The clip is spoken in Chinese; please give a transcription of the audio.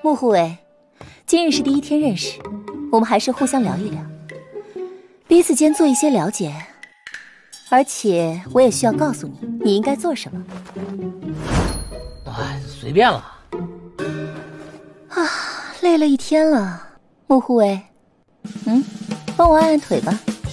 穆护卫，今日是第一天认识，我们还是互相聊一聊，彼此间做一些了解。而且我也需要告诉你，你应该做什么。 随便了。 啊，累了一天了，穆护卫，帮我按按腿吧。